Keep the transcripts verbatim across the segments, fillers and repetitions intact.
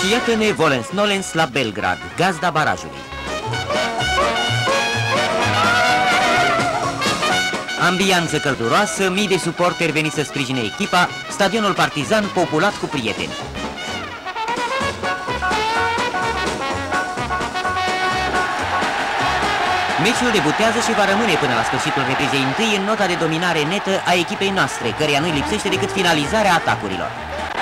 Și iată-ne Volens-Nolens la Belgrad, gazda barajului. Ambianță călduroasă, mii de suporteri veniți să sprijine echipa, stadionul Partizan populat cu prieteni. Meciul debutează și va rămâne până la sfârșitul reprizei întâi în nota de dominare netă a echipei noastre, căreia nu-i lipsește decât finalizarea atacurilor.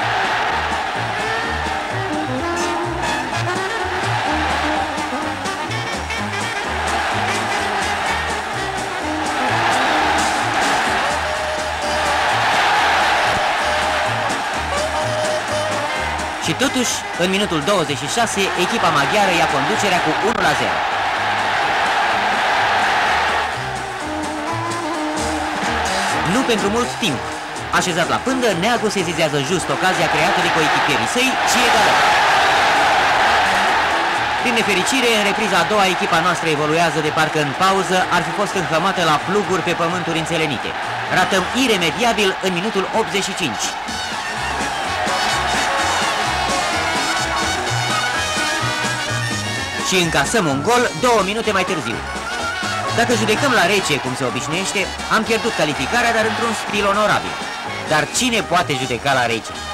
Și totuși, în minutul douăzeci și șase, echipa maghiară ia conducerea cu unu la zero. Nu pentru mult timp. Așezat la pândă, Neagu sezizează just ocazia creată de coechipierii săi și egalează. Din nefericire, în repriza a doua, echipa noastră evoluează de parcă în pauză ar fi fost înhămată la pluguri pe pământuri înțelenite. Ratăm iremediabil în minutul optzeci și cinci. Și încasăm un gol două minute mai târziu. Dacă judecăm la rece, cum se obișnuiește, am pierdut calificarea, dar într-un stil onorabil. Dar cine poate judeca la rece?